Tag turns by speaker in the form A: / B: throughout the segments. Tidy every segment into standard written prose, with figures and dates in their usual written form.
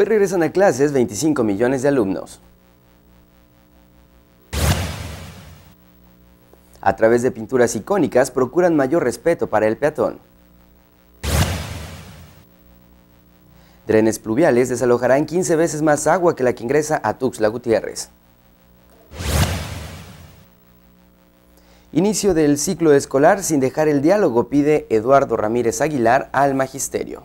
A: regresan a clases 25 millones de alumnos. A través de pinturas icónicas procuran mayor respeto para el peatón. Drenes pluviales desalojarán 15 veces más agua que la que ingresa a Tuxtla Gutiérrez. Inicio del ciclo escolar sin dejar el diálogo, pide Eduardo Ramírez Aguilar al Magisterio.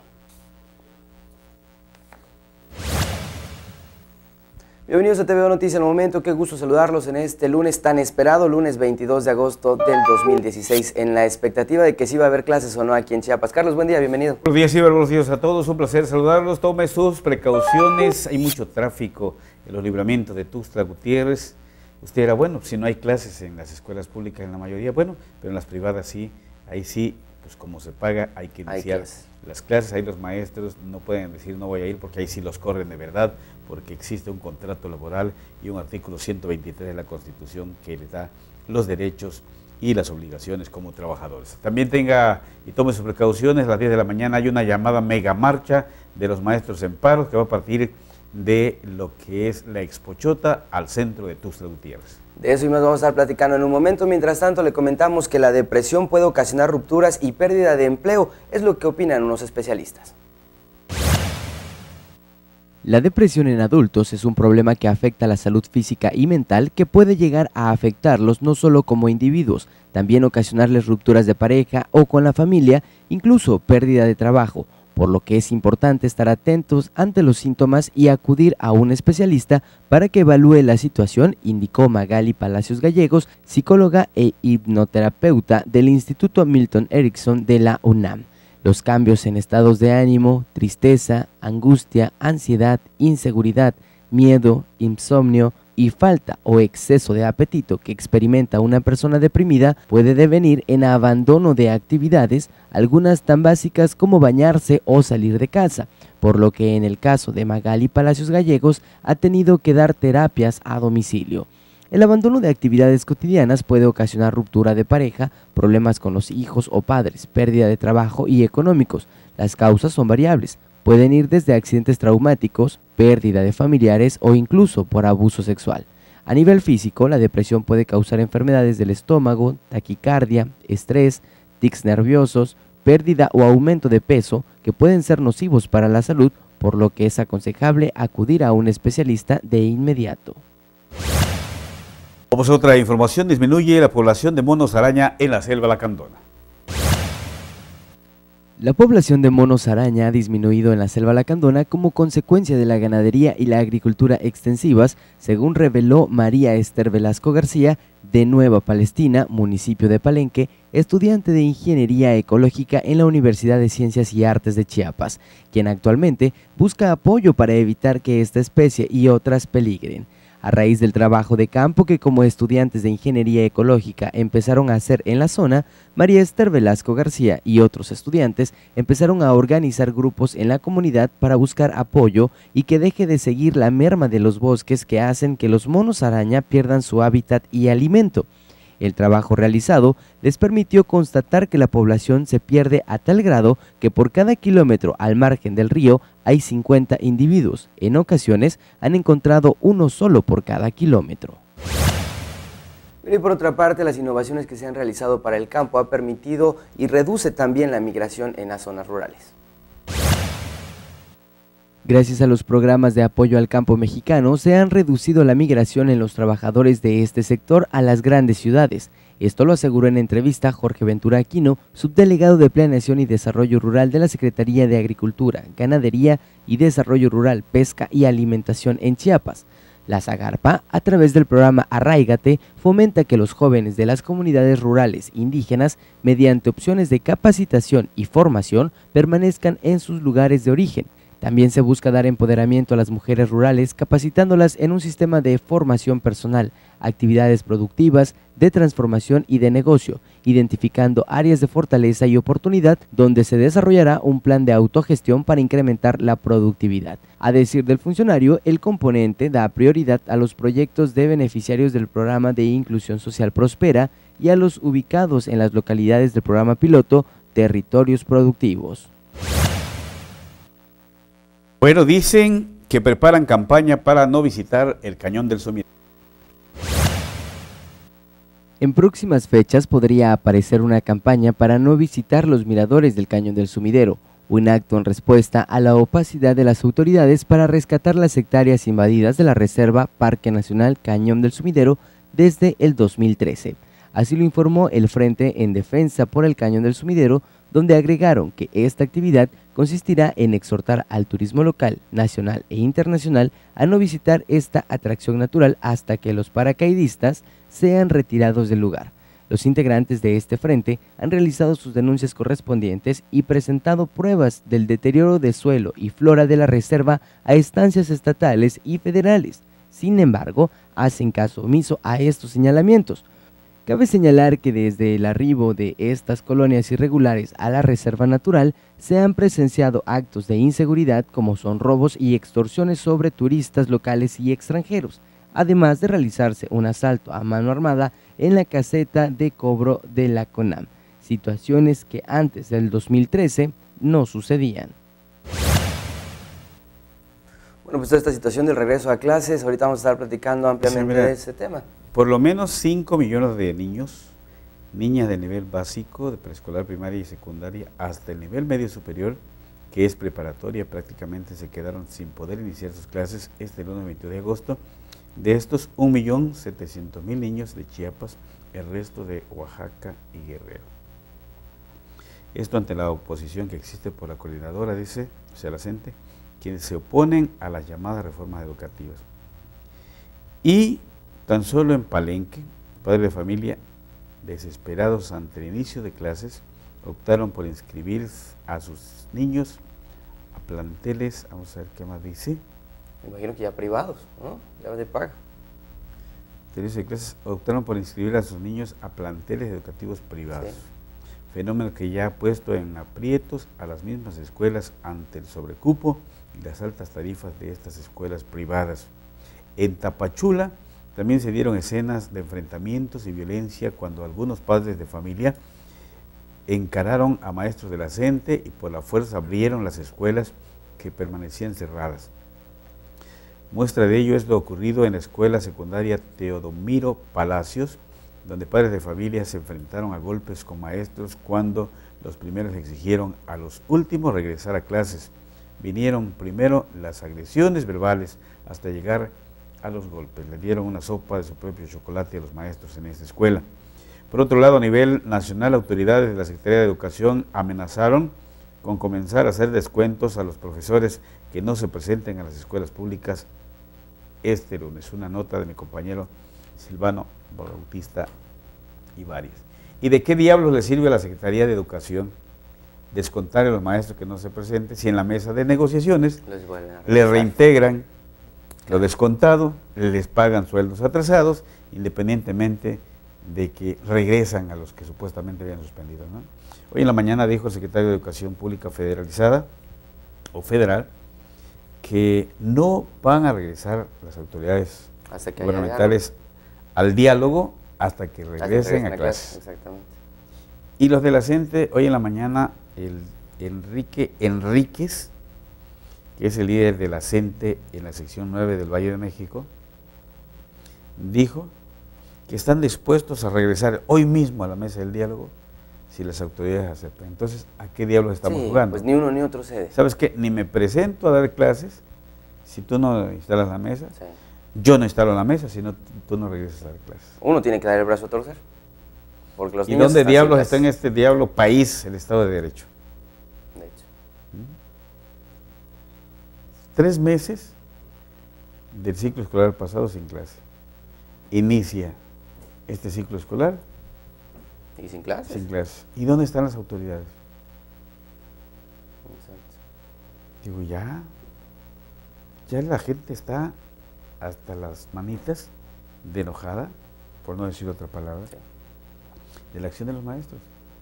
A: Bienvenidos a TVO Noticias al Momento, qué gusto saludarlos en este lunes tan esperado, lunes 22 de agosto del 2016, en la expectativa de que sí va a haber clases o no aquí en Chiapas. Carlos, buen día, bienvenido.
B: Buenos días, Iber, buenos días a todos, un placer saludarlos, tome sus precauciones, hay mucho tráfico en los libramientos de Tuxtla Gutiérrez. Usted era, bueno, si no hay clases en las escuelas públicas en la mayoría, bueno, pero en las privadas sí, ahí sí, pues como se paga hay que iniciar las clases, ahí los maestros no pueden decir no voy a ir porque ahí sí los corren de verdad, porque existe un contrato laboral y un artículo 123 de la Constitución que les da los derechos y las obligaciones como trabajadores. También tenga y tome sus precauciones, a las 10 de la mañana hay una llamada mega marcha de los maestros en paro que va a partir de lo que es la Expochota al centro de Tuxtla Gutiérrez.
A: De eso y más vamos a estar platicando en un momento. Mientras tanto, le comentamos que la depresión puede ocasionar rupturas y pérdida de empleo. Es lo que opinan unos especialistas.
C: La depresión en adultos es un problema que afecta la salud física y mental, que puede llegar a afectarlos no solo como individuos, también ocasionarles rupturas de pareja o con la familia, incluso pérdida de trabajo, por lo que es importante estar atentos ante los síntomas y acudir a un especialista para que evalúe la situación, indicó Magali Palacios Gallegos, psicóloga e hipnoterapeuta del Instituto Milton Erickson de la UNAM. Los cambios en estados de ánimo, tristeza, angustia, ansiedad, inseguridad, miedo, insomnio y falta o exceso de apetito que experimenta una persona deprimida puede devenir en abandono de actividades, algunas tan básicas como bañarse o salir de casa, por lo que en el caso de Magali Palacios Gallegos ha tenido que dar terapias a domicilio. El abandono de actividades cotidianas puede ocasionar ruptura de pareja, problemas con los hijos o padres, pérdida de trabajo y económicos. Las causas son variables. Pueden ir desde accidentes traumáticos, pérdida de familiares o incluso por abuso sexual. A nivel físico, la depresión puede causar enfermedades del estómago, taquicardia, estrés, tics nerviosos, pérdida o aumento de peso que pueden ser nocivos para la salud, por lo que es aconsejable acudir a un especialista de inmediato.
B: Vamos a otra información, disminuye la población de monos araña en la selva lacandona.
C: La población de monos araña ha disminuido en la selva lacandona como consecuencia de la ganadería y la agricultura extensivas, según reveló María Esther Velasco García, de Nueva Palestina, municipio de Palenque, estudiante de Ingeniería Ecológica en la Universidad de Ciencias y Artes de Chiapas, quien actualmente busca apoyo para evitar que esta especie y otras peligren. A raíz del trabajo de campo que como estudiantes de Ingeniería Ecológica empezaron a hacer en la zona, María Esther Velasco García y otros estudiantes empezaron a organizar grupos en la comunidad para buscar apoyo y que deje de seguir la merma de los bosques que hacen que los monos araña pierdan su hábitat y alimento. El trabajo realizado les permitió constatar que la población se pierde a tal grado que por cada kilómetro al margen del río hay 50 individuos. En ocasiones han encontrado uno solo por cada kilómetro.
A: Y por otra parte, las innovaciones que se han realizado para el campo ha permitido y reduce también la migración en las zonas rurales.
C: Gracias a los programas de apoyo al campo mexicano, se han reducido la migración en los trabajadores de este sector a las grandes ciudades. Esto lo aseguró en entrevista Jorge Ventura Aquino, subdelegado de Planeación y Desarrollo Rural de la Secretaría de Agricultura, Ganadería y Desarrollo Rural, Pesca y Alimentación en Chiapas. La Zagarpa, a través del programa Arráigate, fomenta que los jóvenes de las comunidades rurales indígenas, mediante opciones de capacitación y formación, permanezcan en sus lugares de origen. También se busca dar empoderamiento a las mujeres rurales, capacitándolas en un sistema de formación personal, actividades productivas, de transformación y de negocio, identificando áreas de fortaleza y oportunidad donde se desarrollará un plan de autogestión para incrementar la productividad. A decir del funcionario, el componente da prioridad a los proyectos de beneficiarios del programa de Inclusión Social Prospera y a los ubicados en las localidades del programa piloto Territorios Productivos.
B: Bueno, dicen que preparan campaña para no visitar el Cañón del Sumidero.
C: En próximas fechas podría aparecer una campaña para no visitar los miradores del Cañón del Sumidero, un acto en respuesta a la opacidad de las autoridades para rescatar las hectáreas invadidas de la Reserva Parque Nacional Cañón del Sumidero desde el 2013. Así lo informó el Frente en Defensa por el Cañón del Sumidero, donde agregaron que esta actividad consistirá en exhortar al turismo local, nacional e internacional a no visitar esta atracción natural hasta que los paracaidistas sean retirados del lugar. Los integrantes de este frente han realizado sus denuncias correspondientes y presentado pruebas del deterioro de suelo y flora de la reserva a instancias estatales y federales. Sin embargo, hacen caso omiso a estos señalamientos. Cabe señalar que desde el arribo de estas colonias irregulares a la reserva natural se han presenciado actos de inseguridad como son robos y extorsiones sobre turistas locales y extranjeros, además de realizarse un asalto a mano armada en la caseta de cobro de la CONAM, situaciones que antes del 2013 no sucedían.
A: Bueno, pues toda esta situación del regreso a clases, ahorita vamos a estar platicando ampliamente de ese tema.
B: Por lo menos 5 millones de niños, niñas de nivel básico, de preescolar, primaria y secundaria, hasta el nivel medio superior, que es preparatoria, prácticamente se quedaron sin poder iniciar sus clases este lunes 22 de agosto. De estos, 1.700.000 niños de Chiapas, el resto de Oaxaca y Guerrero. Esto ante la oposición que existe por la coordinadora, dice, o sea, la CENTE, quienes se oponen a las llamadas reformas educativas. Y tan solo en Palenque, padres de familia, desesperados ante el inicio de clases, optaron por inscribir a sus niños a planteles, vamos a ver qué más dice.
A: Me imagino que ya privados, ¿no? Ya de paga.
B: De clases, optaron por inscribir a sus niños a planteles educativos privados. Sí. Fenómeno que ya ha puesto en aprietos a las mismas escuelas ante el sobrecupo y las altas tarifas de estas escuelas privadas. En Tapachula también se dieron escenas de enfrentamientos y violencia cuando algunos padres de familia encararon a maestros de la CENTE y por la fuerza abrieron las escuelas que permanecían cerradas. Muestra de ello es lo ocurrido en la escuela secundaria Teodomiro Palacios, donde padres de familia se enfrentaron a golpes con maestros cuando los primeros exigieron a los últimos regresar a clases. Vinieron primero las agresiones verbales hasta llegar a los golpes. Le dieron una sopa de su propio chocolate a los maestros en esta escuela. Por otro lado, a nivel nacional, autoridades de la Secretaría de Educación amenazaron con comenzar a hacer descuentos a los profesores que no se presenten a las escuelas públicas este lunes. Una nota de mi compañero Silvano Bautista Ibáriz. ¿Y de qué diablos le sirve a la Secretaría de Educación descontar a los maestros que no se presenten si en la mesa de negociaciones les reintegran lo descontado, les pagan sueldos atrasados, independientemente de que regresan a los que supuestamente habían suspendido, ¿no? Hoy en la mañana dijo el secretario de Educación Pública Federalizada o federal que no van a regresar las autoridades gubernamentales al diálogo hasta que regresen a clases.
A: Exactamente.
B: Y los de la CENTE, hoy en la mañana, el Enrique Enríquez, que es el líder de la CENTE en la sección 9 del Valle de México, dijo que están dispuestos a regresar hoy mismo a la mesa del diálogo si las autoridades aceptan. Entonces, ¿a qué diablos estamos jugando?
A: Pues ni uno ni otro cede.
B: ¿Sabes qué? Ni me presento a dar clases si tú no instalas la mesa.
A: Sí.
B: Yo no instalo la mesa si no, tú no regresas a dar clases.
A: Uno tiene que dar el brazo a torcer. Porque los
B: ¿Y dónde diablos está en este diablo país el Estado de Derecho?
A: De hecho.
B: 3 meses del ciclo escolar pasado sin clase. Inicia este ciclo escolar.
A: ¿Y sin clases?
B: Sin clases. ¿Y dónde están las autoridades?
A: Exacto.
B: Digo, ya la gente está hasta las manitas de enojada, por no decir otra palabra, sí, de la acción de los maestros.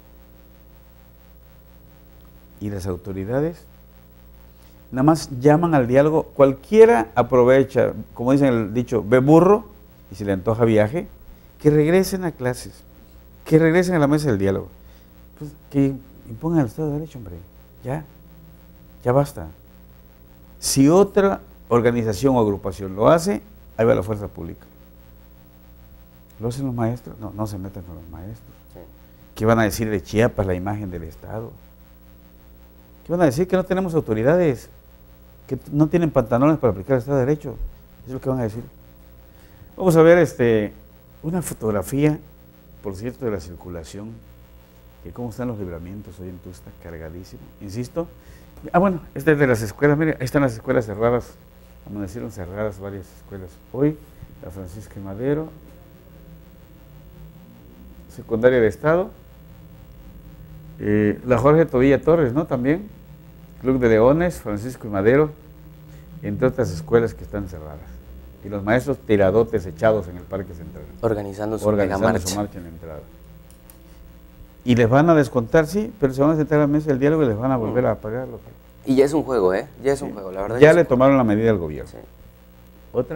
B: Y las autoridades nada más llaman al diálogo, cualquiera aprovecha, como dicen el dicho, ve burro y se le antoja viaje, que regresen a clases, que regresen a la mesa del diálogo, pues que impongan el Estado de Derecho, hombre, ya basta. Si otra organización o agrupación lo hace, ahí va la fuerza pública. ¿Lo hacen los maestros? No, no se meten con los maestros.
A: Sí.
B: ¿Qué van a decir de Chiapas, la imagen del Estado? ¿Qué van a decir? Que no tenemos autoridades, que no tienen pantalones para aplicar el Estado de Derecho. Eso es lo que van a decir. Vamos a ver una fotografía, por cierto, de la circulación, que cómo están los libramientos hoy en Tuxtla, cargadísimo. Insisto. Bueno, esta es de las escuelas, mire, ahí están las escuelas cerradas, amanecieron cerradas varias escuelas. Hoy, la Francisco y Madero, secundaria de Estado, la Jorge Tobilla Torres, ¿no? También, Club de Leones, Francisco y Madero, entre otras escuelas que están cerradas. Y los maestros tiradotes echados en el Parque Central.
A: Organizando su marcha
B: en la entrada. Y les van a descontar, sí, pero se van a sentar a la mesa del diálogo y les van a volver a pagar.
A: Y ya es un juego, ¿eh? Ya es un juego, la verdad.
B: Ya le tomaron la medida al gobierno.
A: Sí.
B: ¿Otra?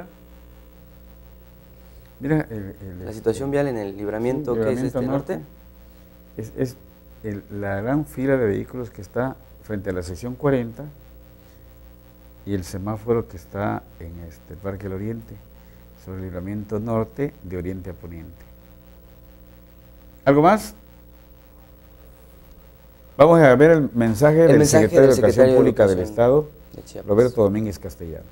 B: Mira,
A: la situación vial en el libramiento, ¿qué es norte?
B: Es la gran fila de vehículos que está frente a la sección 40 y el semáforo que está en Parque del Oriente, sobre el libramiento norte de oriente a poniente. ¿Algo más? Vamos a ver el mensaje del secretario de Educación Pública del Estado, Roberto Domínguez Castellanos.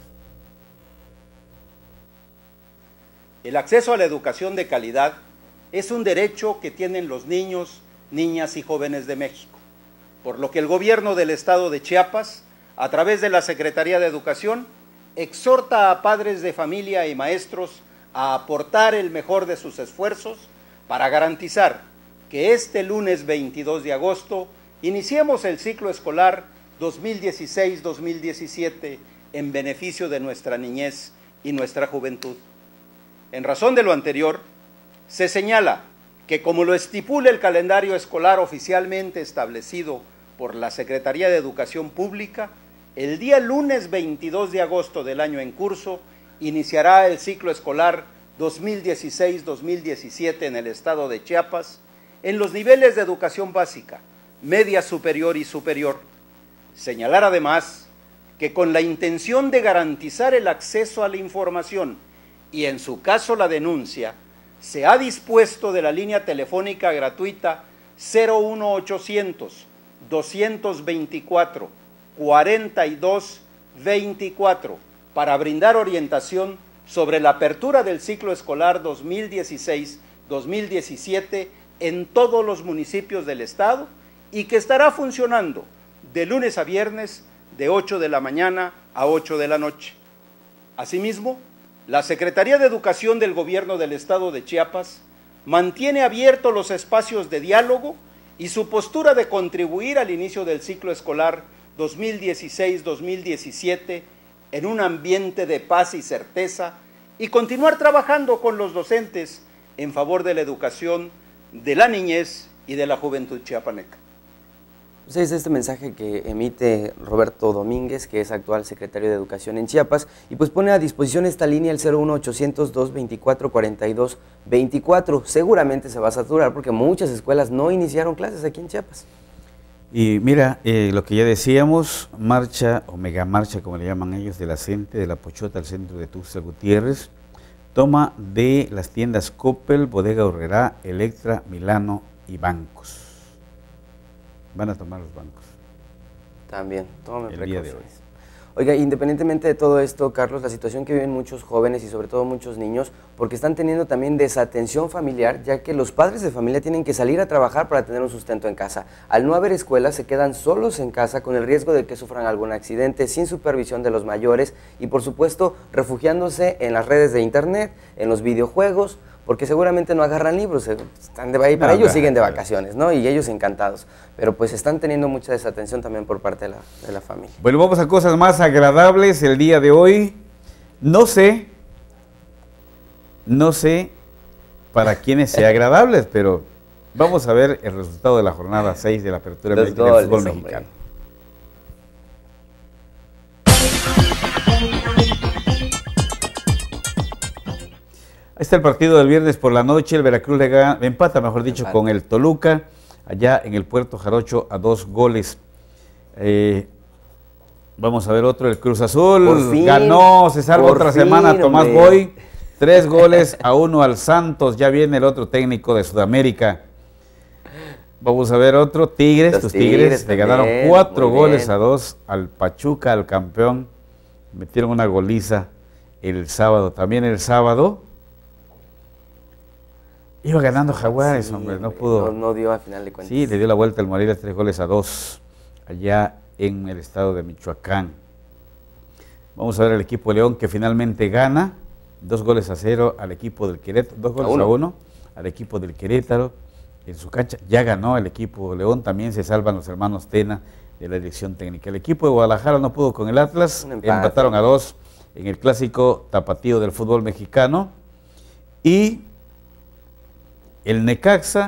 D: El acceso a la educación de calidad es un derecho que tienen los niños, niñas y jóvenes de México, por lo que el gobierno del estado de Chiapas, a través de la Secretaría de Educación, exhorta a padres de familia y maestros a aportar el mejor de sus esfuerzos para garantizar que este lunes 22 de agosto iniciemos el ciclo escolar 2016-2017 en beneficio de nuestra niñez y nuestra juventud. En razón de lo anterior, se señala que como lo estipula el calendario escolar oficialmente establecido por la Secretaría de Educación Pública, el día lunes 22 de agosto del año en curso iniciará el ciclo escolar 2016-2017 en el estado de Chiapas en los niveles de educación básica, media superior y superior. Señalar además que con la intención de garantizar el acceso a la información y en su caso la denuncia, se ha dispuesto de la línea telefónica gratuita 01800 224 4224 para brindar orientación sobre la apertura del ciclo escolar 2016-2017 en todos los municipios del estado y que estará funcionando de lunes a viernes de 8 de la mañana a 8 de la noche. Asimismo, la Secretaría de Educación del Gobierno del Estado de Chiapas mantiene abiertos los espacios de diálogo y su postura de contribuir al inicio del ciclo escolar 2016-2017 en un ambiente de paz y certeza y continuar trabajando con los docentes en favor de la educación de la niñez y de la juventud chiapaneca.
A: Pues es este mensaje que emite Roberto Domínguez, que es actual secretario de Educación en Chiapas, y pues pone a disposición esta línea, el 01800 224 4224. Seguramente se va a saturar porque muchas escuelas no iniciaron clases aquí en Chiapas.
B: Y mira, lo que ya decíamos, marcha o megamarcha, como le llaman ellos, de la CENTE, de la Pochota al centro de Tuxtla Gutiérrez, toma de las tiendas Coppel, Bodega Aurrerá, Electra, Milano y bancos. Van a tomar los bancos.
A: También, tomen
B: el día de hoy.
A: Oiga, independientemente de todo esto, Carlos, la situación que viven muchos jóvenes y sobre todo muchos niños, porque están teniendo también desatención familiar, ya que los padres de familia tienen que salir a trabajar para tener un sustento en casa. Al no haber escuela, se quedan solos en casa con el riesgo de que sufran algún accidente, sin supervisión de los mayores y, por supuesto, refugiándose en las redes de internet, en los videojuegos, porque seguramente no agarran libros, están de ahí, para ellos siguen de vacaciones, ¿no? Y ellos encantados, pero pues están teniendo mucha desatención también por parte de la familia.
B: Bueno, vamos a cosas más agradables el día de hoy. No sé para quiénes sea agradables, pero vamos a ver el resultado de la jornada 6 de la apertura del fútbol mexicano. Ahí está el partido del viernes por la noche. El Veracruz empata, mejor dicho, con el Toluca, allá en el Puerto Jarocho a 2 goles. Vamos a ver otro, el Cruz Azul.
A: Por fin,
B: ganó, se salva
A: por
B: otra
A: fin,
B: semana Tomás
A: hombre.
B: Boy. 3-1 al Santos, ya viene el otro técnico de Sudamérica. Vamos a ver otro, Tigres,
A: Los
B: tus Tigres, le
A: también,
B: ganaron
A: muy
B: 4-2 al Pachuca, al campeón. Metieron una goliza el sábado. También el sábado iba ganando Jaguares,
A: Sí,
B: hombre, no
A: hombre,
B: pudo.
A: No dio a final de cuentas.
B: Sí, le dio la vuelta al Morelia 3-2 allá en el estado de Michoacán. Vamos a ver el equipo de León que finalmente gana 2-0 al equipo del Querétaro, 2-1 al equipo del Querétaro en su cancha. Ya ganó el equipo de León, también se salvan los hermanos Tena de la dirección técnica. El equipo de Guadalajara no pudo con el Atlas,
A: Un empate.
B: empataron a 2 en el clásico tapatío del fútbol mexicano. Y el Necaxa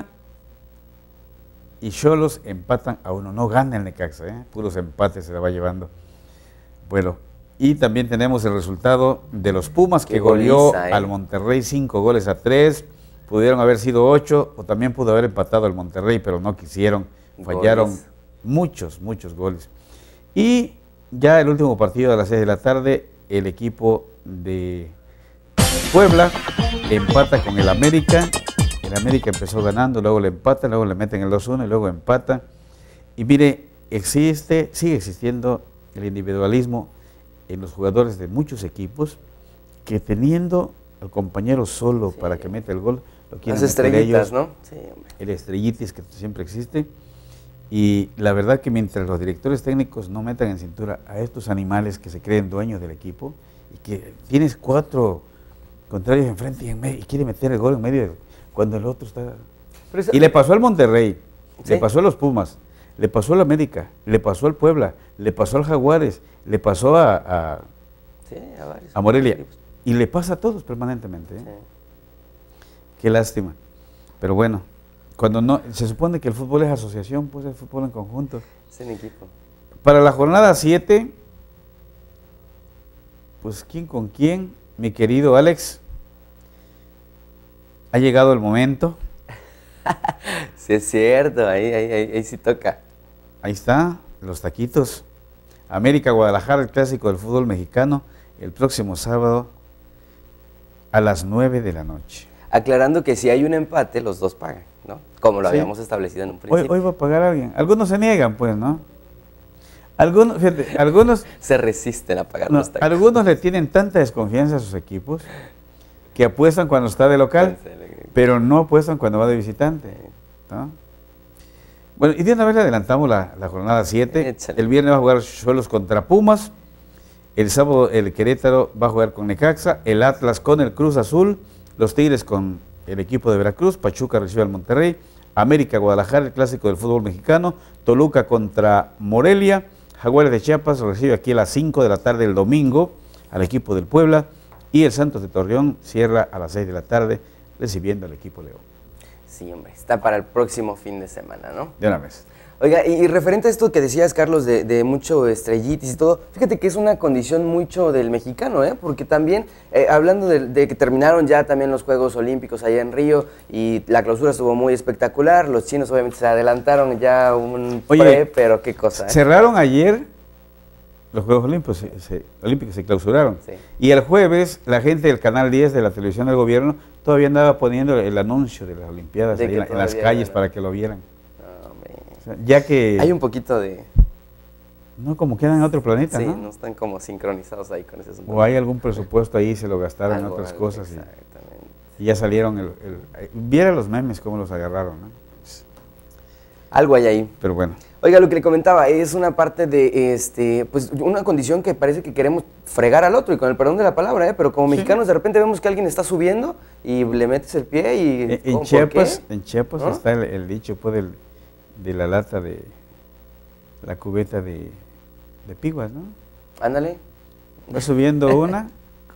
B: y Xolos empatan a 1, no gana el Necaxa, puros empates se la va llevando. Bueno, y también tenemos el resultado de los Pumas que
A: Qué
B: goleó
A: goliza,
B: al Monterrey 5-3, pudieron haber sido 8 o también pudo haber empatado el Monterrey, pero no quisieron, fallaron
A: Goles.
B: muchos goles. Y ya el último partido a las 6 de la tarde, el equipo de Puebla empata con el América. El América empezó ganando, luego le empatan, luego le meten el 2-1 y luego empata. Y mire, sigue existiendo el individualismo en los jugadores de muchos equipos que teniendo al compañero solo para que meta el gol, lo quieren
A: Las
B: meter
A: estrellitas,
B: ellos.
A: ¿no? Sí, hombre.
B: El estrellitis que siempre existe. Y la verdad que mientras los directores técnicos no metan en cintura a estos animales que se creen dueños del equipo y que tienes 4 contrarios enfrente y en medio y quiere meter el gol en medio cuando el otro está... Y le pasó al Monterrey,
A: ¿Sí?
B: le pasó a los Pumas, le pasó al América, le pasó al Puebla, le pasó al Jaguares, le pasó
A: Sí, a varios.
B: a Morelia
A: equipos.
B: y le pasa a todos permanentemente.
A: Sí.
B: Qué lástima. Pero bueno, cuando no, se supone que el fútbol es asociación, pues el fútbol en conjunto.
A: Es en equipo.
B: Para la jornada 7, pues ¿quién con quién? Mi querido Alex, ha llegado el momento.
A: Sí, es cierto, ahí sí toca.
B: Ahí está, los taquitos. América Guadalajara, el clásico del fútbol mexicano, el próximo sábado a las 9 de la noche.
A: Aclarando que si hay un empate, los dos pagan, ¿no? Como lo
B: Sí.
A: habíamos establecido en un principio.
B: Hoy va a pagar alguien. Algunos se niegan, pues, ¿no? Algunos, fíjate, algunos,
A: Se resisten a pagar
B: no,
A: los tacos.
B: algunos le tienen tanta desconfianza a sus equipos que apuestan cuando está de local, pero no apuestan cuando va de visitante, ¿no? Bueno, y de una vez le adelantamos la jornada 7.
A: Échale.
B: El viernes va a jugar Xolos contra Pumas. El sábado el Querétaro va a jugar con Necaxa. El Atlas con el Cruz Azul. Los Tigres con el equipo de Veracruz. Pachuca recibe al Monterrey. América Guadalajara, el clásico del fútbol mexicano. Toluca contra Morelia. Jaguares de Chiapas recibe aquí a las 5 de la tarde el domingo al equipo del Puebla. Y el Santos de Torreón cierra a las 6 de la tarde recibiendo al equipo León.
A: Sí, hombre, está para el próximo fin de semana, ¿no?
B: De una vez.
A: Oiga, y referente a esto que decías, Carlos, de mucho estrellitis y todo, fíjate que es una condición mucho del mexicano, ¿eh? Porque también, hablando de que terminaron ya también los Juegos Olímpicos allá en Río y la clausura estuvo muy espectacular, los chinos obviamente se adelantaron ya
B: Oye,
A: pero qué cosa, ¿eh?
B: Cerraron ayer los Juegos Olímpicos, Olímpicos se clausuraron.
A: Sí.
B: Y el jueves la gente del Canal 10 de la televisión del gobierno todavía andaba poniendo el anuncio de las Olimpiadas
A: De
B: ahí
A: que
B: en las
A: todavía
B: calles
A: iban a-
B: para que lo vieran.
A: No, hombre.
B: O sea, ya que
A: Hay un poquito de...
B: no como quedan en otro planeta,
A: Sí,
B: ¿no?
A: no están como sincronizados ahí con ese asunto.
B: O hay algún presupuesto ahí y se lo gastaron en
A: Algo,
B: otras
A: algo,
B: cosas
A: exactamente.
B: y ya salieron viera los memes cómo los agarraron, ¿no?
A: Algo hay ahí.
B: Pero bueno.
A: Oiga, lo que le comentaba es una parte de, pues una condición que parece que queremos fregar al otro y con el perdón de la palabra, pero como mexicanos de repente vemos que alguien está subiendo y le metes el pie y...
B: En
A: ¿por
B: Chiapas,
A: qué?
B: en Chiapas
A: ¿No?
B: está el dicho pues de la lata de la cubeta de piguas, ¿no?
A: Ándale.
B: Va subiendo una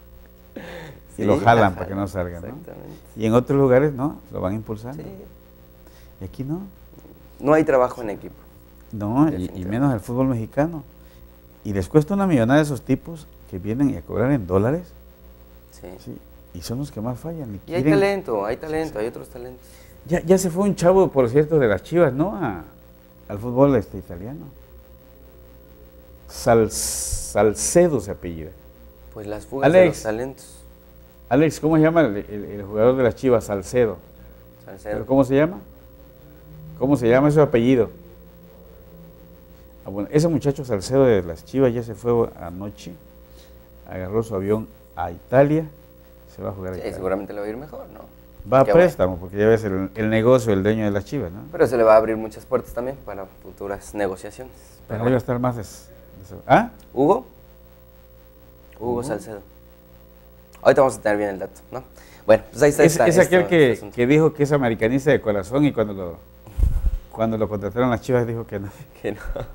B: y
A: Sí,
B: lo jalan
A: la
B: para que no salga, ¿no?
A: Exactamente.
B: Y en otros lugares no, lo van impulsando.
A: Sí.
B: Y aquí no.
A: No hay trabajo en equipo.
B: No, y
A: Definitivamente.
B: menos el fútbol mexicano. Y les cuesta una millonada a esos tipos que vienen a cobrar en dólares,
A: Sí.
B: ¿sí? Y son los que más fallan.
A: Y hay talento, hay otros talentos.
B: Ya se fue un chavo, por cierto, de las Chivas, ¿no? Al fútbol italiano. Salcedo se apellida.
A: Pues las fugas de los
B: Alex.
A: talentos.
B: Alex, ¿cómo se llama el jugador de las Chivas? Salcedo.
A: Salcedo.
B: ¿Pero cómo se llama? ¿Cómo se llama ese apellido? Ah, bueno, ese muchacho Salcedo de las Chivas ya se fue anoche, agarró su avión a Italia, se va a jugar a
A: Sí,
B: Italia.
A: seguramente le va a ir mejor, ¿no?
B: Va a
A: Qué
B: préstamo, porque ya ves el negocio, el dueño de las Chivas, ¿no?
A: Pero se le va a abrir muchas puertas también para futuras negociaciones.
B: Pero
A: Pero
B: ahí va a estar más ¿Ah?
A: ¿Hugo? Hugo Salcedo. Ahorita vamos a tener bien el dato, ¿no? Bueno, pues ahí está.
B: Es aquel
A: este asunto.
B: que dijo que es americanista de corazón y cuando lo contrataron las Chivas dijo que no.
A: Que no.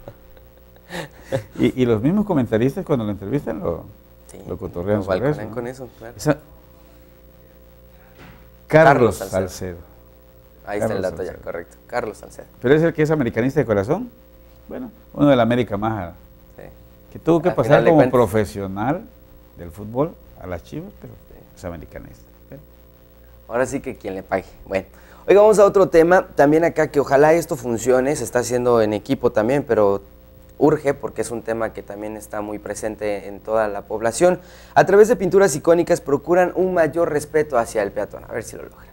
B: Y los mismos comentaristas cuando lo entrevistan
A: Sí,
B: lo cotorrean
A: lo
B: sobre eso,
A: balconean
B: ¿no?
A: con eso, claro.
B: Carlos
A: Salcedo.
B: Salcedo.
A: Ahí está el
B: Carlos
A: dato ya,
B: Salcedo.
A: correcto. Carlos Salcedo.
B: Pero es el que es americanista de corazón. Bueno, uno de la América más,
A: Sí.
B: que tuvo que
A: Al
B: pasar
A: final de
B: como
A: cuentas.
B: profesional del fútbol a las Chivas, pero es americanista.
A: Ahora sí que quien le pague. Bueno, oiga, vamos a otro tema. También acá que ojalá esto funcione, se está haciendo en equipo también, pero urge porque es un tema que también está muy presente en toda la población. A través de pinturas icónicas procuran un mayor respeto hacia el peatón. A ver si lo logran.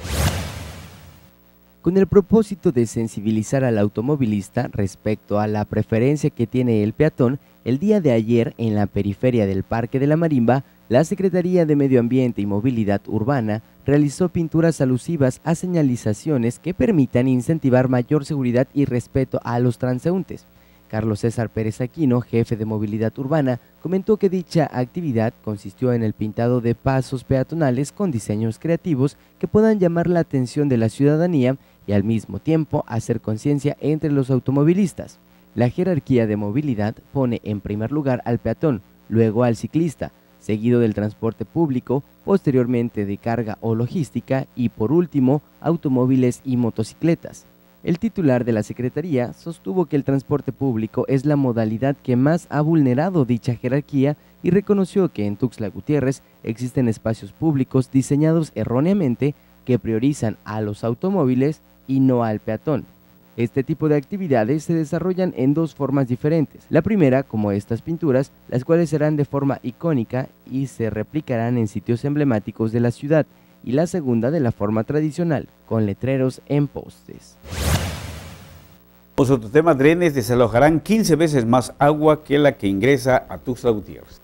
C: Con el propósito de sensibilizar al automovilista respecto a la preferencia que tiene el peatón, el día de ayer, en la periferia del Parque de la Marimba, la Secretaría de Medio Ambiente y Movilidad Urbana realizó pinturas alusivas a señalizaciones que permitan incentivar mayor seguridad y respeto a los transeúntes. Carlos César Pérez Aquino, jefe de Movilidad Urbana, comentó que dicha actividad consistió en el pintado de pasos peatonales con diseños creativos que puedan llamar la atención de la ciudadanía y al mismo tiempo hacer conciencia entre los automovilistas. La jerarquía de movilidad pone en primer lugar al peatón, luego al ciclista, seguido del transporte público, posteriormente de carga o logística y por último automóviles y motocicletas. El titular de la Secretaría sostuvo que el transporte público es la modalidad que más ha vulnerado dicha jerarquía y reconoció que en Tuxtla Gutiérrez existen espacios públicos diseñados erróneamente que priorizan a los automóviles y no al peatón. Este tipo de actividades se desarrollan en dos formas diferentes. La primera, como estas pinturas, las cuales serán de forma icónica y se replicarán en sitios emblemáticos de la ciudad, y la segunda de la forma tradicional, con letreros en postes.
B: Otro tema, drenes desalojarán 15 veces más agua que la que ingresa a Tuxtla Gutiérrez.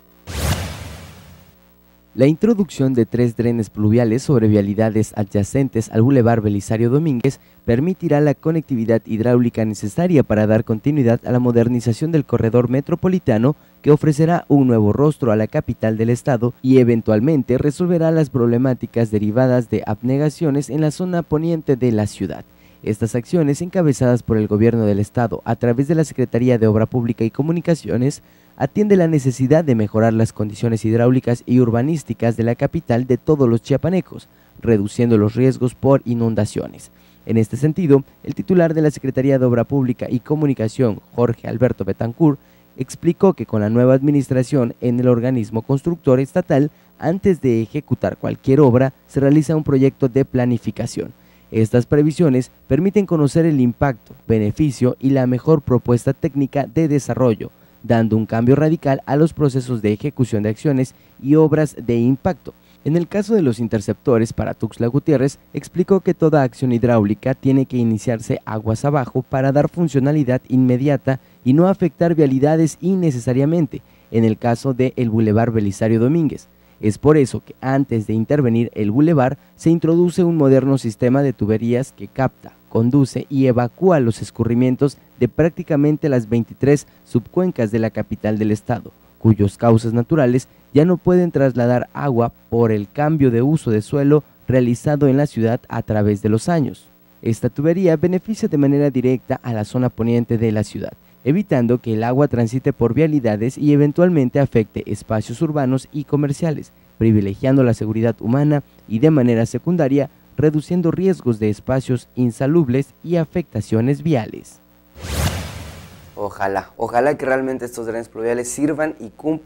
C: La introducción de 3 drenes pluviales sobre vialidades adyacentes al Boulevard Belisario Domínguez permitirá la conectividad hidráulica necesaria para dar continuidad a la modernización del corredor metropolitano que ofrecerá un nuevo rostro a la capital del estado y eventualmente resolverá las problemáticas derivadas de abnegaciones en la zona poniente de la ciudad. Estas acciones, encabezadas por el gobierno del estado a través de la Secretaría de Obra Pública y Comunicaciones, atiende la necesidad de mejorar las condiciones hidráulicas y urbanísticas de la capital de todos los chiapanecos, reduciendo los riesgos por inundaciones. En este sentido, el titular de la Secretaría de Obra Pública y Comunicación, Jorge Alberto Betancourt, explicó que con la nueva administración en el organismo constructor estatal, antes de ejecutar cualquier obra, se realiza un proyecto de planificación. Estas previsiones permiten conocer el impacto, beneficio y la mejor propuesta técnica de desarrollo, dando un cambio radical a los procesos de ejecución de acciones y obras de impacto. En el caso de los interceptores para Tuxtla Gutiérrez, explicó que toda acción hidráulica tiene que iniciarse aguas abajo para dar funcionalidad inmediata y no afectar vialidades innecesariamente, en el caso de el Boulevard Belisario Domínguez. Es por eso que antes de intervenir el bulevar se introduce un moderno sistema de tuberías que capta, conduce y evacúa los escurrimientos de prácticamente las 23 subcuencas de la capital del estado, cuyos cauces naturales ya no pueden trasladar agua por el cambio de uso de suelo realizado en la ciudad a través de los años. Esta tubería beneficia de manera directa a la zona poniente de la ciudad, evitando que el agua transite por vialidades y eventualmente afecte espacios urbanos y comerciales, privilegiando la seguridad humana y de manera secundaria reduciendo riesgos de espacios insalubres y afectaciones viales.
A: Ojalá que realmente estos drenes pluviales sirvan y cumplan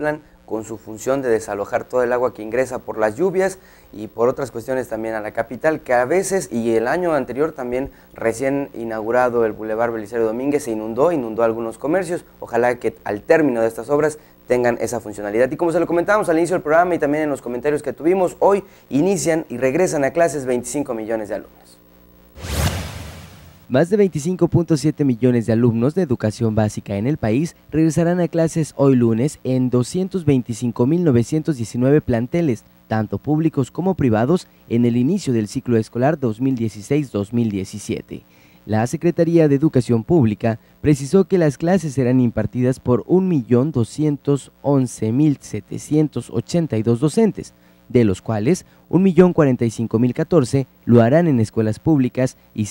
A: con su función de desalojar todo el agua que ingresa por las lluvias y por otras cuestiones también a la capital, que a veces, y el año anterior también, recién inaugurado el Boulevard Belisario Domínguez, se inundó algunos comercios. Ojalá que al término de estas obras tengan esa funcionalidad. Y como se lo comentábamos al inicio del programa y también en los comentarios que tuvimos, hoy inician y regresan a clases 25 millones de alumnos.
C: Más de 25.7 millones de alumnos de educación básica en el país regresarán a clases hoy lunes en 225.919 planteles, tanto públicos como privados, en el inicio del ciclo escolar 2016-2017. La Secretaría de Educación Pública precisó que las clases serán impartidas por 1.211.782 docentes, de los cuales 1.045.014 lo harán en escuelas públicas y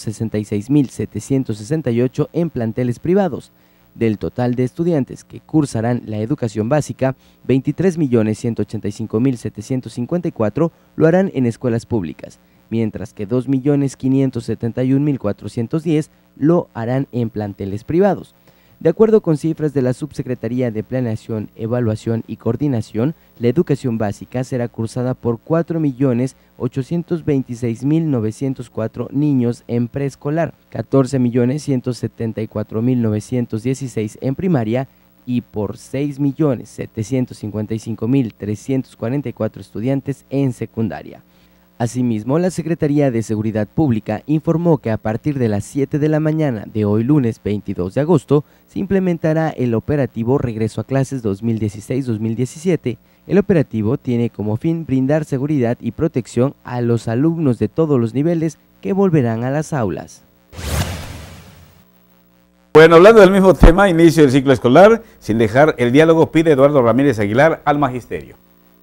C: 166.768 en planteles privados. Del total de estudiantes que cursarán la educación básica, 23.185.754 lo harán en escuelas públicas, mientras que 2.571.410 lo harán en planteles privados. De acuerdo con cifras de la Subsecretaría de Planeación, Evaluación y Coordinación, la educación básica será cursada por 4.826.904 niños en preescolar, 14.174.916 en primaria y por 6.755.344 estudiantes en secundaria. Asimismo, la Secretaría de Seguridad Pública informó que a partir de las 7 de la mañana de hoy lunes 22 de agosto se implementará el operativo Regreso a Clases 2016-2017. El operativo tiene como fin brindar seguridad y protección a los alumnos de todos los niveles que volverán a las aulas.
B: Bueno, hablando del mismo tema, inicio del ciclo escolar, sin dejar el diálogo, pide Eduardo Ramírez Aguilar al magisterio.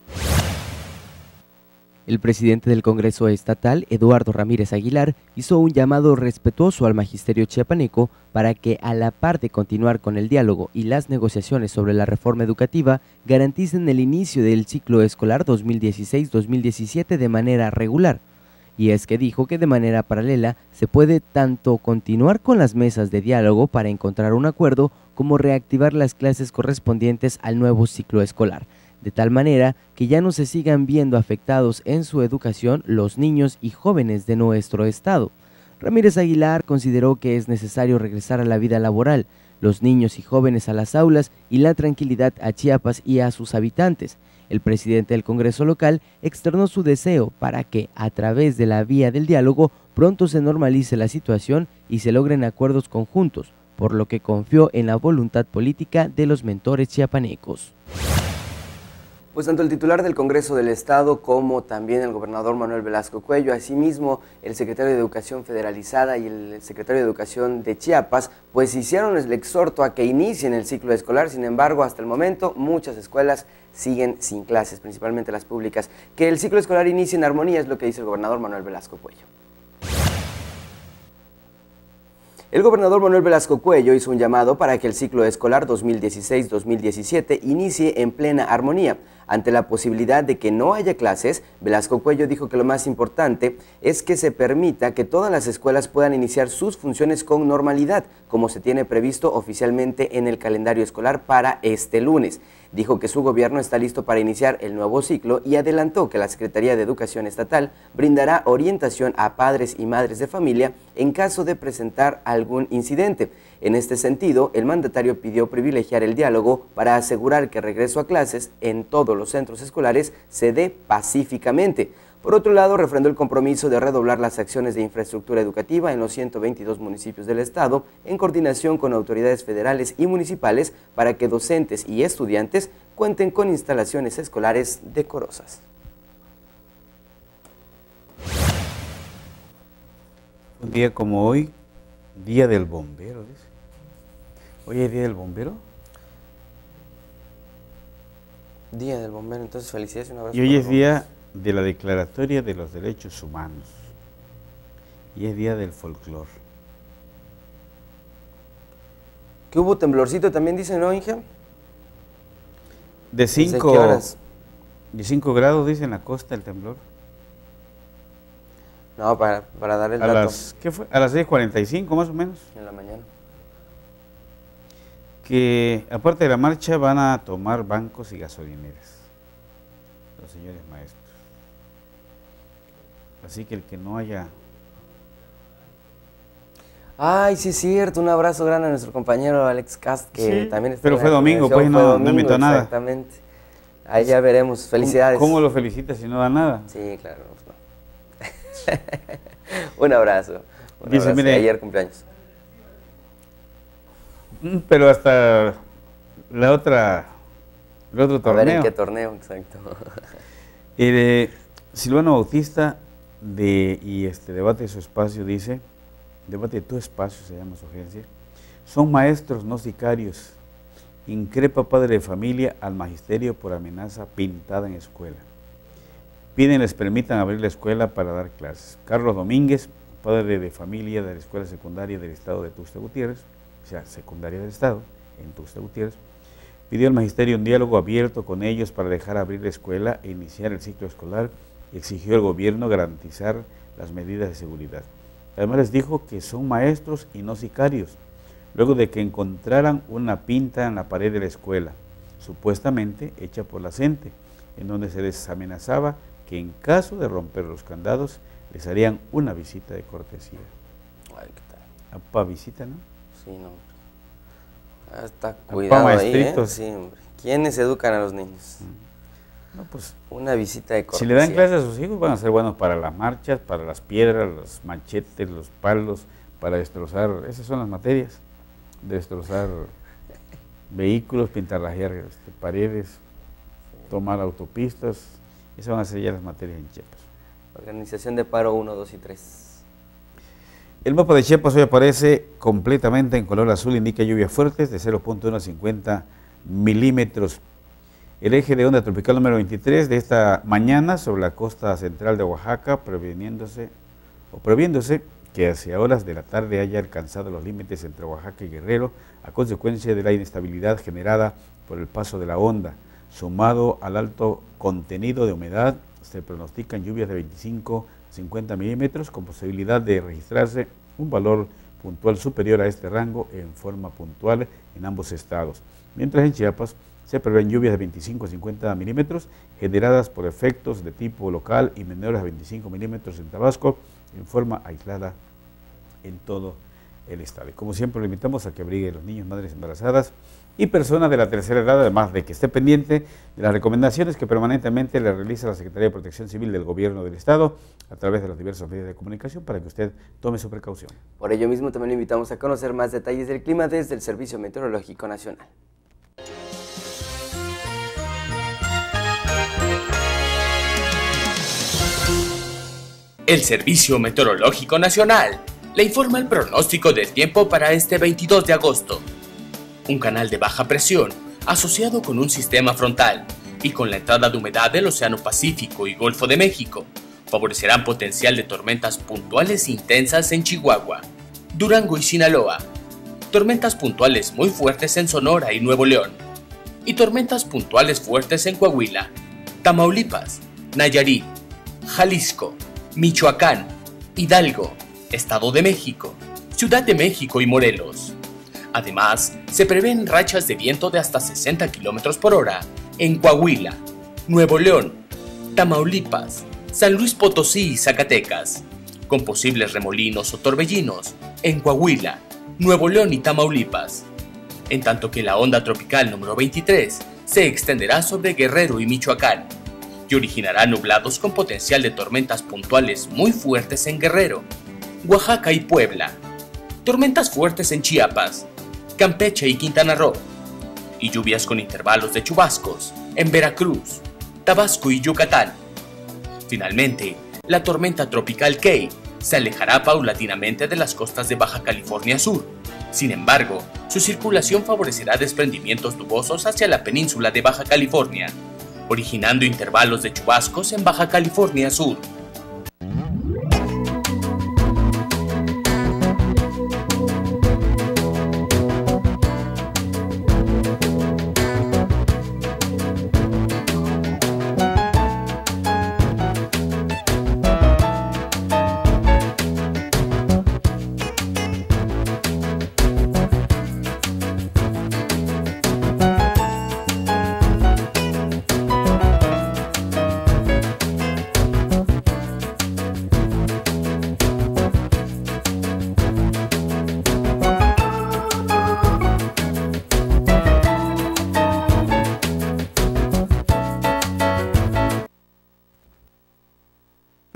C: El presidente del Congreso Estatal, Eduardo Ramírez Aguilar, hizo un llamado respetuoso al magisterio chiapaneco para que, a la par de continuar con el diálogo y las negociaciones sobre la reforma educativa, garanticen el inicio del ciclo escolar 2016-2017 de manera regular. Y es que dijo que de manera paralela se puede tanto continuar con las mesas de diálogo para encontrar un acuerdo como reactivar las clases correspondientes al nuevo ciclo escolar, de tal manera que ya no se sigan viendo afectados en su educación los niños y jóvenes de nuestro estado. Ramírez Aguilar consideró que es necesario regresar a la vida laboral, los niños y jóvenes a las aulas y la tranquilidad a Chiapas y a sus habitantes. El presidente del Congreso local externó su deseo para que, a través de la vía del diálogo, pronto se normalice la situación y se logren acuerdos conjuntos, por lo que confió en la voluntad política de los mentores chiapanecos.
A: Pues tanto el titular del Congreso del Estado como también el gobernador Manuel Velasco Cuello, asimismo el secretario de Educación Federalizada y el secretario de Educación de Chiapas, pues hicieron el exhorto a que inicien el ciclo escolar. Sin embargo, hasta el momento muchas escuelas siguen sin clases, principalmente las públicas. Que el ciclo escolar inicie en armonía es lo que dice el gobernador Manuel Velasco Cuello. El gobernador Manuel Velasco Cuello hizo un llamado para que el ciclo escolar 2016-2017 inicie en plena armonía. Ante la posibilidad de que no haya clases, Velasco Cuello dijo que lo más importante es que se permita que todas las escuelas puedan iniciar sus funciones con normalidad, como se tiene previsto oficialmente en el calendario escolar para este lunes. Dijo que su gobierno está listo para iniciar el nuevo ciclo y adelantó que la Secretaría de Educación Estatal brindará orientación a padres y madres de familia en caso de presentar algún incidente. En este sentido, el mandatario pidió privilegiar el diálogo para asegurar que el regreso a clases en todos los centros escolares se dé pacíficamente. Por otro lado, refrendó el compromiso de redoblar las acciones de infraestructura educativa en los 122 municipios del estado, en coordinación con autoridades federales y municipales, para que docentes y estudiantes cuenten con instalaciones escolares decorosas.
B: Un día como hoy, Día del Bombero, dice. ¿Hoy es Día del Bombero?
A: Día del Bombero, entonces felicidades y un abrazo.
B: Y hoy es Día de la Declaratoria de los Derechos Humanos. Y es Día del Folclor.
A: ¿Que hubo temblorcito también, dicen, no, Inge?
B: De 5 grados, dice, en la costa el temblor.
A: No, para dar el dato.
B: ¿Qué fue? A las 10:45 más o menos.
A: En la mañana.
B: que aparte de la marcha van a tomar bancos y gasolineras, los señores maestros. Así que el que no haya...
A: Ay, sí es cierto, un abrazo grande a nuestro compañero Alex Cast, que
B: Sí,
A: también está
B: pero
A: en
B: fue
A: la
B: domingo,
A: convención.
B: pues,
A: Fue
B: no
A: domingo,
B: invitó nada.
A: Exactamente. Ahí ya veremos, felicidades.
B: ¿Cómo lo felicitas si no da nada?
A: Sí, claro. No. Un abrazo. Un
B: Dice,
A: abrazo.
B: mire,
A: Ayer cumpleaños.
B: Pero hasta el otro torneo.
A: A ver en qué torneo, exacto.
B: Silvano Bautista debate de su espacio dice, debate de tu espacio se llama su agencia, son maestros no sicarios, increpa padre de familia al magisterio por amenaza pintada en escuela. Piden les permitan abrir la escuela para dar clases. Carlos Domínguez, padre de familia de la escuela secundaria del estado de Tuxtla Gutiérrez, o sea, secundaria del estado, en Tuxtla Gutiérrez, pidió al magisterio un diálogo abierto con ellos para dejar abrir la escuela e iniciar el ciclo escolar y exigió al gobierno garantizar las medidas de seguridad. Además les dijo que son maestros y no sicarios, luego de que encontraran una pinta en la pared de la escuela, supuestamente hecha por la gente, en donde se les amenazaba que en caso de romper los candados les harían una visita de cortesía.
A: Ay, ¿qué tal?
B: Apa, visita, ¿no?
A: Sí, no. Ah, está cuidado ahí, ¿eh?
B: maestritos.
A: Sí, hombre. ¿Quiénes educan a los niños?
B: No, pues,
A: Una visita de
B: si
A: cortesía.
B: le dan clases a sus hijos van a ser buenos para las marchas, para las piedras, los machetes, los palos, para destrozar, esas son las materias, destrozar vehículos, pintarrajear paredes, tomar autopistas, esas van a ser ya las materias en Chiapas.
A: Organización de paro 1, 2 y 3.
B: El mapa de Chiapas hoy aparece completamente en color azul, indica lluvias fuertes de 0.1 a 50 milímetros. El eje de onda tropical número 23 de esta mañana sobre la costa central de Oaxaca, previéndose que hacia horas de la tarde haya alcanzado los límites entre Oaxaca y Guerrero a consecuencia de la inestabilidad generada por el paso de la onda. Sumado al alto contenido de humedad, se pronostican lluvias de 25 a 50 milímetros con posibilidad de registrarse un valor puntual superior a este rango en forma puntual en ambos estados. Mientras en Chiapas se prevén lluvias de 25 a 50 milímetros generadas por efectos de tipo local y menores a 25 milímetros en Tabasco en forma aislada en todo el estado. Y como siempre, lo invitamos a que abrigue a los niños, madres embarazadas y personas de la tercera edad, además de que esté pendiente de las recomendaciones que permanentemente le realiza la Secretaría de Protección Civil del Gobierno del Estado a través de los diversos medios de comunicación para que usted tome su precaución.
A: Por ello mismo también lo invitamos a conocer más detalles del clima desde el Servicio Meteorológico Nacional.
E: El Servicio Meteorológico Nacional le informa el pronóstico del tiempo para este 22 de agosto. Un canal de baja presión asociado con un sistema frontal y con la entrada de humedad del Océano Pacífico y Golfo de México favorecerán potencial de tormentas puntuales intensas en Chihuahua, Durango y Sinaloa, tormentas puntuales muy fuertes en Sonora y Nuevo León, y tormentas puntuales fuertes en Coahuila, Tamaulipas, Nayarit, Jalisco, Michoacán, Hidalgo, Estado de México, Ciudad de México y Morelos. Además, se prevén rachas de viento de hasta 60 km por hora en Coahuila, Nuevo León, Tamaulipas, San Luis Potosí y Zacatecas, con posibles remolinos o torbellinos en Coahuila, Nuevo León y Tamaulipas, en tanto que la onda tropical número 23 se extenderá sobre Guerrero y Michoacán y originará nublados con potencial de tormentas puntuales muy fuertes en Guerrero, Oaxaca y Puebla, tormentas fuertes en Chiapas, Campeche y Quintana Roo, y lluvias con intervalos de chubascos en Veracruz, Tabasco y Yucatán. Finalmente, la tormenta tropical Kay se alejará paulatinamente de las costas de Baja California Sur. Sin embargo, su circulación favorecerá desprendimientos nubosos hacia la península de Baja California, originando intervalos de chubascos en Baja California Sur.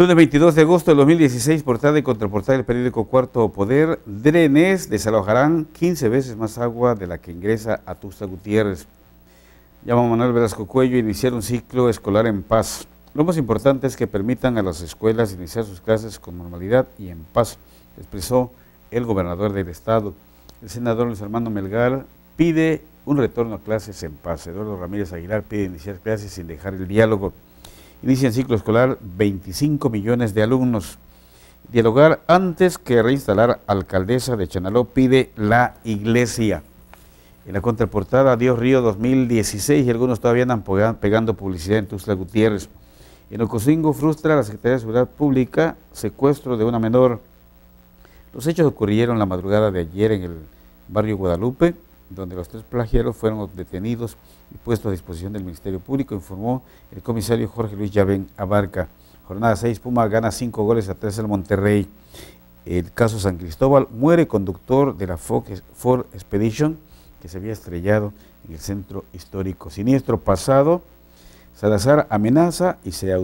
B: Lunes 22 de agosto de 2016, portada y contraportada del periódico Cuarto Poder. Drenes desalojarán 15 veces más agua de la que ingresa a Tuxtla Gutiérrez. Llama Manuel Velasco Cuello a iniciar un ciclo escolar en paz. Lo más importante es que permitan a las escuelas iniciar sus clases con normalidad y en paz, expresó el gobernador del estado. El senador Luis Armando Melgar pide un retorno a clases en paz. Eduardo Ramírez Aguilar pide iniciar clases sin dejar el diálogo. Inicia el ciclo escolar 25 millones de alumnos. Dialogar antes que reinstalar alcaldesa de Chanaló, pide la iglesia. En la contraportada, Dios Río 2016, y algunos todavía andan pegando publicidad en Tuxtla Gutiérrez. En Ocosingo frustra la Secretaría de Seguridad Pública secuestro de una menor. Los hechos ocurrieron la madrugada de ayer en el barrio Guadalupe, donde los 3 plagiaros fueron detenidos y puestos a disposición del Ministerio Público, informó el comisario Jorge Luis Yavén Abarca. Jornada 6, Puma gana 5 goles a 3 al Monterrey. El caso San Cristóbal, muere conductor de la Ford Expedition que se había estrellado en el centro histórico. Siniestro pasado, Salazar amenaza y se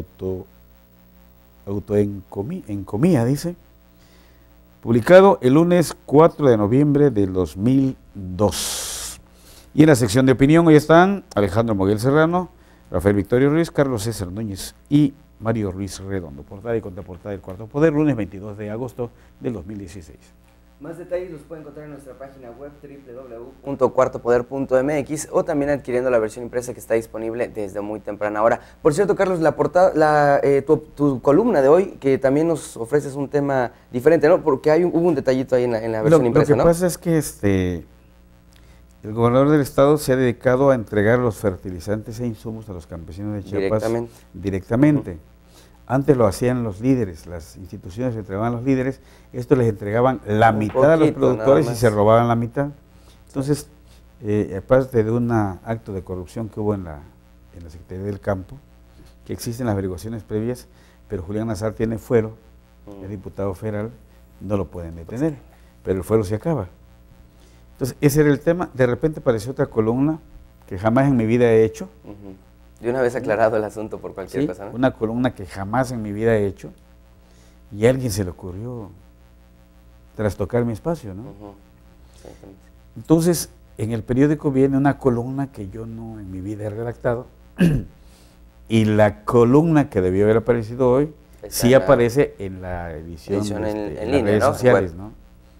B: encomía, dice. Publicado el lunes 4 de noviembre del 2002. Y en la sección de opinión hoy están Alejandro Moguel Serrano, Rafael Victorio Ruiz, Carlos César Núñez y Mario Ruiz Redondo. Portada y contraportada del Cuarto Poder, lunes 22 de agosto del 2016.
A: Más detalles los pueden encontrar en nuestra página web www.cuartopoder.mx o también adquiriendo la versión impresa que está disponible desde muy temprana hora. Por cierto, Carlos, la portada, tu columna de hoy, que también nos ofreces un tema diferente, ¿no? Porque hubo un detallito ahí en la versión impresa, ¿no?
B: Lo que pasa es que el gobernador del estado se ha dedicado a entregar los fertilizantes e insumos a los campesinos de Chiapas directamente. Antes lo hacían los líderes, las instituciones entregaban a los líderes, esto les entregaban la mitad a los productores y se robaban la mitad. Entonces, aparte de un acto de corrupción que hubo en la Secretaría del Campo, que existen las averiguaciones previas, pero Julián Nazar tiene fuero, es diputado federal, no lo pueden detener, pero el fuero se acaba. Entonces, ese era el tema. De repente apareció otra columna que jamás en mi vida he hecho.
A: De una vez aclarado el asunto por cualquier cosa, ¿no?
B: Una columna que jamás en mi vida he hecho, y a alguien se le ocurrió trastocar mi espacio, ¿no? Entonces, en el periódico viene una columna que yo no en mi vida he redactado, y la columna que debió haber aparecido hoy, sí aparece en la edición
A: en
B: las
A: línea,
B: redes sociales, ¿no?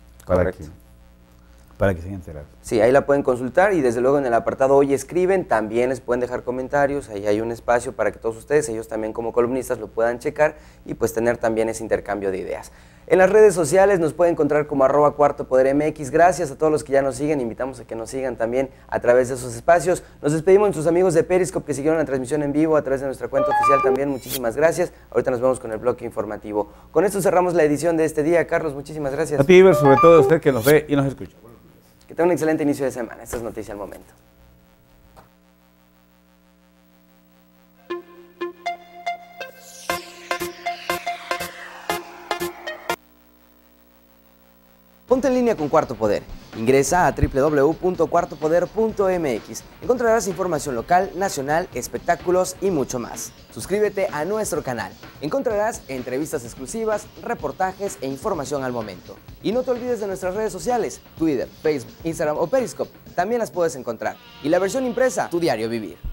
B: Para que se enterados.
A: Sí, ahí la pueden consultar y desde luego en el apartado Hoy Escriben también les pueden dejar comentarios, ahí hay un espacio para que todos ustedes, ellos también como columnistas lo puedan checar y pues tener también ese intercambio de ideas. En las redes sociales nos pueden encontrar como @cuartopodermx. Gracias a todos los que ya nos siguen, invitamos a que nos sigan también a través de esos espacios. Nos despedimos de sus amigos de Periscope que siguieron la transmisión en vivo a través de nuestra cuenta oficial también, muchísimas gracias. Ahorita nos vemos con el bloque informativo. Con esto cerramos la edición de este día. Carlos, muchísimas gracias.
B: A ti, Iber, sobre todo a usted que nos ve y nos escucha.
A: Que tenga un excelente inicio de semana. Esta es Noticia al Momento. Ponte en línea con Cuarto Poder. Ingresa a www.cuartopoder.mx. Encontrarás información local, nacional, espectáculos y mucho más. Suscríbete a nuestro canal. Encontrarás entrevistas exclusivas, reportajes e información al momento. Y no te olvides de nuestras redes sociales, Twitter, Facebook, Instagram o Periscope. También las puedes encontrar. Y la versión impresa, Tu Diario Vivir.